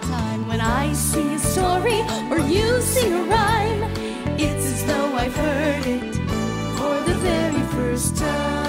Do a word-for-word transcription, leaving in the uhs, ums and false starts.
time. When I sing a story or you sing a rhyme, it's as though I've heard it for the very first time.